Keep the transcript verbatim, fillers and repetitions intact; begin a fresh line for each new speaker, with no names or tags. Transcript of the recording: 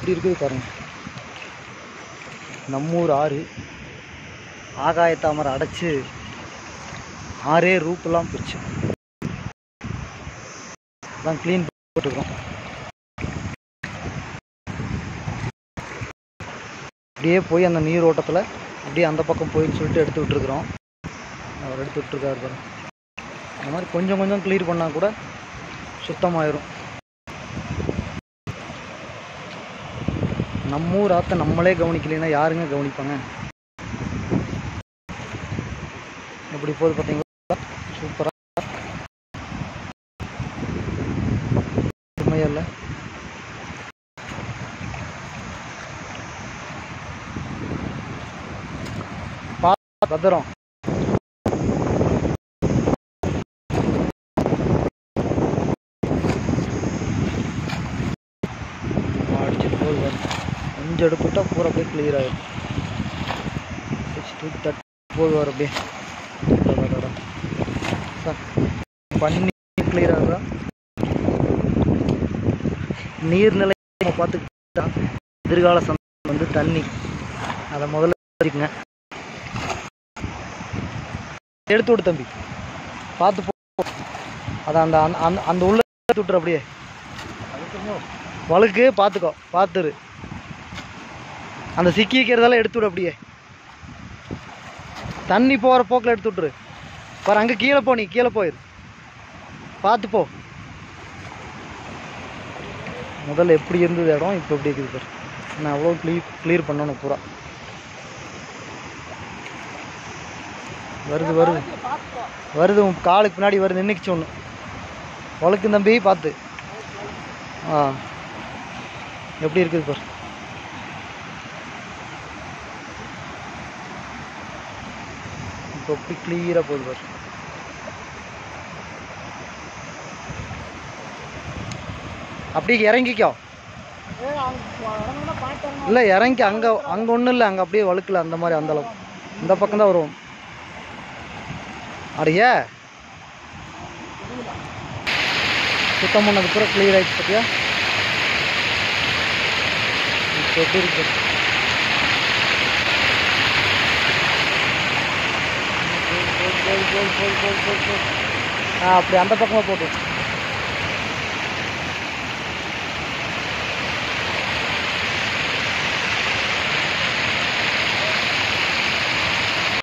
எப்படி இருக்குது பாருங்கள். நம்மூர் ஆறு ஆகாயத்தாமரை அடைச்சி ஆறே ரூப்பெல்லாம் போச்சு. எல்லாம் க்ளீன் போட்டுருக்கோம். அப்படியே போய் அந்த நீர் ஓட்டத்தில் அப்படியே அந்த பக்கம் போயின்னு சொல்லிட்டு எடுத்து விட்டுருக்குறோம். அவர் எடுத்து விட்டுருக்காரு பாருங்க. அந்த மாதிரி கொஞ்சம் கொஞ்சம் க்ளீர் பண்ணால் கூட சுத்தமாயிரும். நம்மூர் ஆற்றை நம்மளே கவனிக்கலைன்னா யாருங்க கவனிப்பாங்க? எப்படி போகுது பார்த்தீங்களா? சூப்பராக உண்மையா இல்லை? பத்திரம் அடிச்சுட்டு போகுது. கொஞ்சம் எடுத்துட்டா பூரா அப்படியே கிளியர் ஆகிடும். தூக்கி தட்டு போடுவார் அப்படியே. பண்ணி கிளியர் ஆகுதா? நீர்நிலை பார்த்துக்கிட்டா எதிர்கால சந்ததி வந்து தண்ணி, அதை முதல்ல வச்சுக்கங்க. எடுத்து விடு தம்பி, பார்த்து போ. அதை அந்த அந்த அந்த உள்ள எடுத்து விட்டுரு. அப்படியே வழுக்கு பார்த்துக்கோ, பார்த்துரு. அந்த சிக்கி வைக்கிறதெல்லாம் எடுத்து விடு. அப்படியே தண்ணி போகிற போக்கில் எடுத்து விட்டுரு. பாரு, அங்கே கீழே போ, நீ கீழே போயிரு. பார்த்து போ. முதல்ல எப்படி இருந்தது இடம், இப்போ எப்படி இருக்குது பாரு. நான் அவ்வளோ க்ளீர் க்ளியர் பண்ணணும் பூரா. வருது வருது வருது உன் காலுக்கு பின்னாடி வருது. நின்றுச்சு ஒன்று. வழுக்கு தம்பி, பார்த்து. ஆ, எப்படி இருக்குது பாரு. இப்போ எப்படி கிளியராக போகுது பாரு. அப்படியே இறங்கிக்கோ. இல்லை இறங்கி அங்கே அங்கே ஒன்றும் இல்லை. அங்கே அப்படியே வழுக்கல அந்த மாதிரி. அந்த அளவு இந்த பக்கம் தான் வரும். அடைய சுத்தம் பண்ணது பூரா கிளியர் ஆகிடுச்சு பார்த்தியா? இப்போ எப்படி இருக்கு? ஆ, அப்படி அந்த பக்கமாக போட்டு